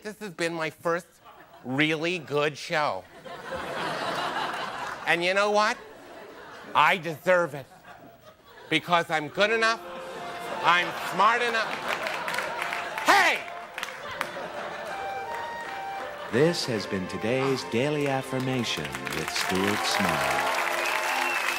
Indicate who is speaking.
Speaker 1: this has been my first really good show. And you know what? I deserve it. Because I'm good enough, I'm smart enough. Hey!
Speaker 2: This has been today's Daily Affirmation with Stuart Small.